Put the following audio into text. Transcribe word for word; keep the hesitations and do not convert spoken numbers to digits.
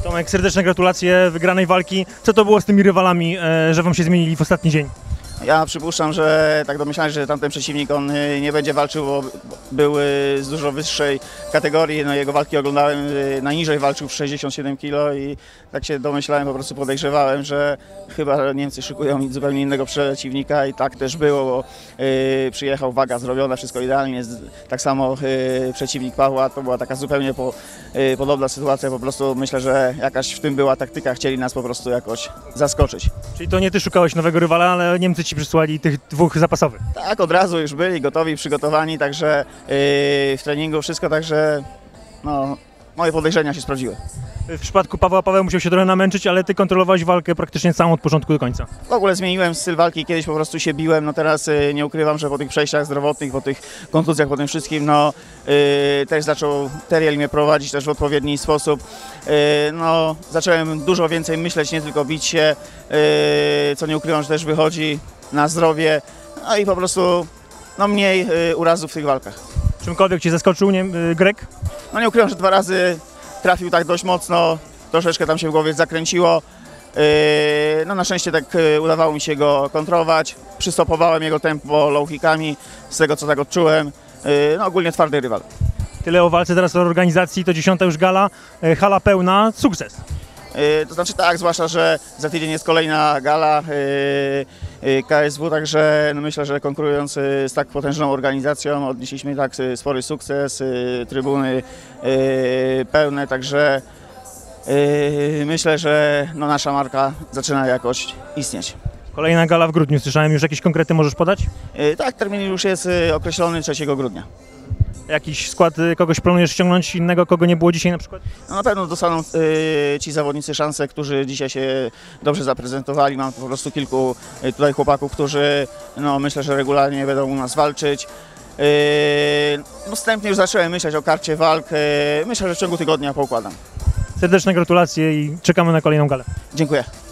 Tomek, serdeczne gratulacje wygranej walki. Co to było z tymi rywalami, e, że wam się zmienili w ostatni dzień? Ja przypuszczam, że tak domyślałem się, że tamten przeciwnik on nie będzie walczył, bo był z dużo wyższej kategorii. No, jego walki oglądałem, najniżej walczył w sześćdziesiąt siedem kilo i tak się domyślałem, po prostu podejrzewałem, że chyba Niemcy szykują mi zupełnie innego przeciwnika i tak też było, bo yy, przyjechał, waga zrobiona, wszystko idealnie. Tak samo yy, przeciwnik Pawła, to była taka zupełnie po, yy, podobna sytuacja, po prostu myślę, że jakaś w tym była taktyka, chcieli nas po prostu jakoś zaskoczyć. Czyli to nie ty szukałeś nowego rywala, ale Niemcy ci przysłali tych dwóch zapasowych. Tak, od razu już byli gotowi, przygotowani, także yy, w treningu wszystko, także no, moje podejrzenia się sprawdziły. W przypadku Pawła, Paweł musiał się trochę namęczyć, ale ty kontrolowałeś walkę praktycznie całą od początku do końca. W ogóle zmieniłem styl walki, kiedyś po prostu się biłem, no teraz yy, nie ukrywam, że po tych przejściach zdrowotnych, po tych kontuzjach, po tym wszystkim, no yy, też zaczął Teriel mnie prowadzić też w odpowiedni sposób. Yy, no, zacząłem dużo więcej myśleć, nie tylko bić się, yy, co nie ukrywam, że też wychodzi na zdrowie, no i po prostu no, mniej yy, urazów w tych walkach. Czymkolwiek cię zaskoczył nie, yy, Grek? No nie ukrywam, że dwa razy trafił tak dość mocno, troszeczkę tam się w głowie zakręciło. Yy, no na szczęście tak yy, udawało mi się go kontrolować, przystopowałem jego tempo low kickami, z tego co tak odczułem. Yy, no ogólnie twardy rywal. Tyle o walce, teraz o organizacji, to dziesiąta już gala, yy, hala pełna, sukces. Yy, to znaczy tak, zwłaszcza, że za tydzień jest kolejna gala yy, yy, K S W, także no myślę, że konkurując yy, z tak potężną organizacją odnieśliśmy tak yy, spory sukces, yy, trybuny yy, pełne, także yy, myślę, że no, nasza marka zaczyna jakoś istnieć. Kolejna gala w grudniu, słyszałem, już jakieś konkrety możesz podać? Yy, tak, termin już jest yy, określony trzeciego grudnia. Jakiś skład, yy, kogoś planujesz ściągnąć innego, kogo nie było dzisiaj na przykład? No na pewno dostaną y, ci zawodnicy szansę, którzy dzisiaj się dobrze zaprezentowali. Mam po prostu kilku y, tutaj chłopaków, którzy no, myślę, że regularnie będą u nas walczyć. Y, no, wstępnie już zacząłem myśleć o karcie walk. Y, myślę, że w ciągu tygodnia poukładam. Serdeczne gratulacje i czekamy na kolejną galę. Dziękuję.